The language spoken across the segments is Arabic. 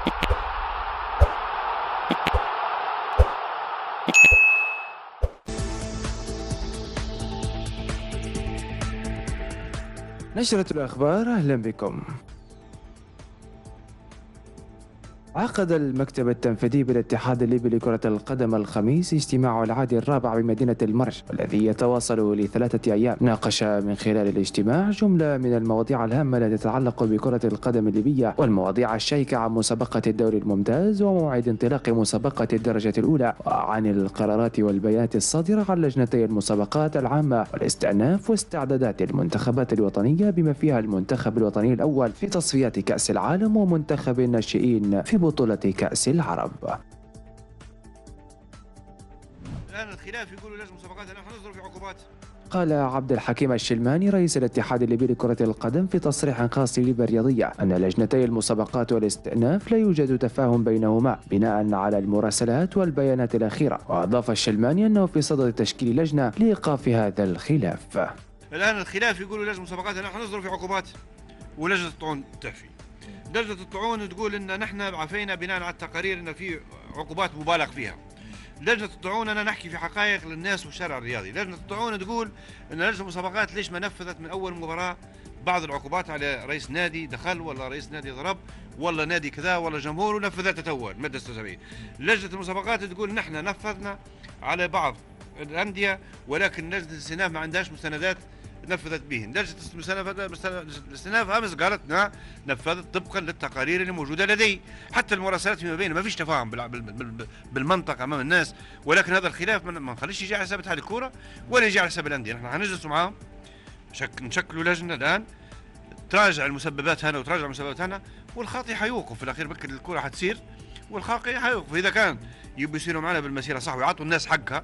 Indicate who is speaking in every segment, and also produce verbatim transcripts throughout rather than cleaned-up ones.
Speaker 1: نشرة الأخبار، أهلا بكم. عقد المكتب التنفيذي بالاتحاد الليبي لكرة القدم الخميس اجتماعه العادي الرابع بمدينة المرج، والذي يتواصل لثلاثة أيام. ناقش من خلال الاجتماع جملة من المواضيع الهامة التي تتعلق بكرة القدم الليبية والمواضيع الشائكة عن مسابقة الدوري الممتاز وموعد انطلاق مسابقة الدرجة الأولى، وعن القرارات والبيانات الصادرة عن لجنتي المسابقات العامة والاستئناف واستعدادات المنتخبات الوطنية بما فيها المنتخب الوطني الأول في تصفيات كأس العالم ومنتخب الناشئين في بطولة كأس العرب.
Speaker 2: الآن الخلاف يقولوا لجنة المسابقات نحن ننظر في عقوبات.
Speaker 1: قال عبد الحكيم الشلماني رئيس الاتحاد الليبي لكرة القدم في تصريح خاص لليبيا الرياضية أن لجنتي المسابقات والاستئناف لا يوجد تفاهم بينهما بناء على المراسلات والبيانات الأخيرة. وأضاف الشلماني أنه في صدد تشكيل لجنة لإيقاف هذا الخلاف.
Speaker 2: الآن الخلاف يقولوا لجنة المسابقات نحن ننظر في عقوبات ولجنة الطعون تعفي. لجنة الطعون تقول ان نحن عفينا بناء على التقارير ان في عقوبات مبالغ فيها. لجنة الطعون انا نحكي في حقائق للناس والشارع الرياضي. لجنة الطعون تقول ان لجنة المسابقات ليش ما نفذت من اول مباراة بعض العقوبات على رئيس نادي دخل ولا رئيس نادي ضرب ولا نادي كذا ولا جمهور ونفذتها تو المادة ستة وسبعين. لجنة المسابقات تقول نحن نفذنا على بعض الأندية ولكن لجنة الاستئناف ما عندهاش مستندات نفذت بهن. لجنة الاستئناف امس قالت نفذت طبقا للتقارير اللي موجوده لدي. حتى المراسلات فيما بيننا ما فيش تفاهم بالمنطق امام الناس، ولكن هذا الخلاف ما نخليش يجي على حساب اتحاد الكوره ولا يجي على حساب الانديه. نحن حنجلس معاهم شك نشكلوا لجنه الان تراجع المسببات هنا وتراجع المسببات هنا، والخاطئ حيوقف في الاخير. بكر الكوره حتصير والخاطئ حيوقف. اذا كان يبوا يصيروا معنا بالمسيره صح ويعطوا الناس حقها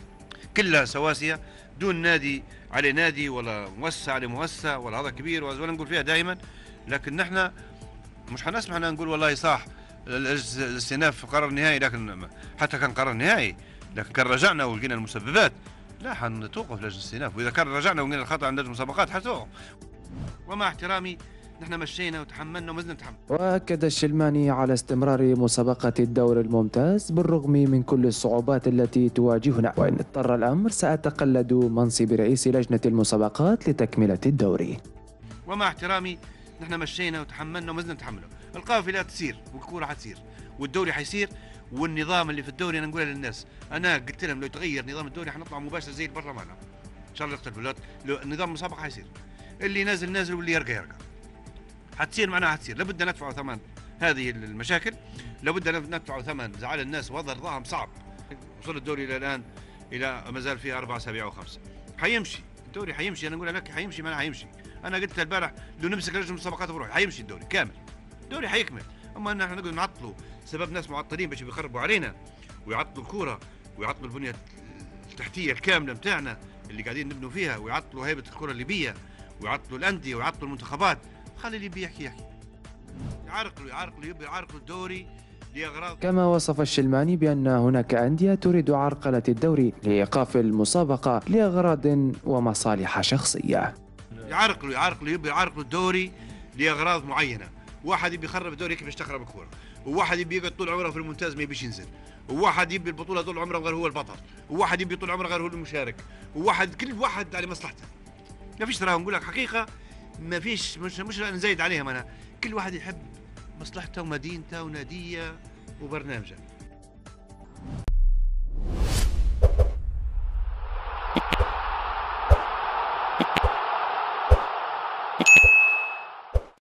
Speaker 2: كلها سواسيه دون نادي على نادي ولا مؤسسة على مؤسسة ولا هذا كبير ولا نقول فيها دائما، لكن نحن مش حنسمح نقول والله صح الاستئناف قرار نهائي، لكن حتى كان قرار نهائي لكن كان رجعنا ولقينا المسببات لا حنتوقف لجنة الاستئناف. واذا كان رجعنا ولقينا الخطأ عند لجنة المسابقات حتوقف. ومع احترامي نحن مشينا وتحملنا ومازلنا نتحمل.
Speaker 1: وأكد الشلماني على استمرار مسابقة الدور الممتاز بالرغم من كل الصعوبات التي تواجهنا، وإن اضطر الأمر سأتقلد منصب رئيس لجنة المسابقات لتكملة الدوري.
Speaker 2: ومع احترامي نحن مشينا وتحملنا ومازلنا نتحمله. القافلة تسير والكورة حتصير والدوري حيصير، والنظام اللي في الدوري انا نقولها للناس، انا قلت لهم لو يتغير نظام الدوري حنطلع مباشر زي البرلمان ان شاء الله يختلفوا. نظام المسابقة حيصير، اللي نازل نازل واللي يرقى يرقى. حتصير معناها حتصير، لابد ندفعوا ثمن هذه المشاكل، لابد ندفعوا ثمن زعل الناس وضع رضاهم صعب. وصل الدوري الى الان الى ما زال فيه اربع اسابيع او خمسه. حيمشي الدوري حيمشي، انا نقول لك حيمشي معناها حيمشي. انا قلت البارح لو نمسك لجنه المسابقات بروح حيمشي الدوري كامل، الدوري حيكمل. اما ان احنا نقعد نعطلوا سبب ناس معطلين باش بيخربوا علينا ويعطلوا الكوره ويعطلوا البنيه التحتيه الكامله نتاعنا اللي قاعدين نبنوا فيها، ويعطلوا هيبه الكره الليبيه ويعطلوا الانديه ويعطلوا المنتخبات. خلي اللي يحكي يحكي يعرقلوا يعرقلوا يبي يعرقلوا الدوري لأغراض.
Speaker 1: كما وصف الشلماني بأن هناك أندية تريد عرقلة الدوري لإيقاف المسابقة لأغراض ومصالح شخصية.
Speaker 2: يعرقلوا يعرقلوا يبي يعرقلوا الدوري لأغراض معينة. واحد يبي يخرب الدوري كيف يشتغل بالكورة، وواحد يبي يقعد طول عمره في الممتاز ما يبيش ينزل، وواحد يبي البطولة طول عمره غير هو البطل، وواحد يبي طول عمره غير هو المشارك، وواحد كل واحد على مصلحته. ما فيش ترى نقول لك حقيقة، ما فيش مش مش نزايد عليهم انا، كل واحد يحب مصلحته ومدينته وناديه وبرنامجه.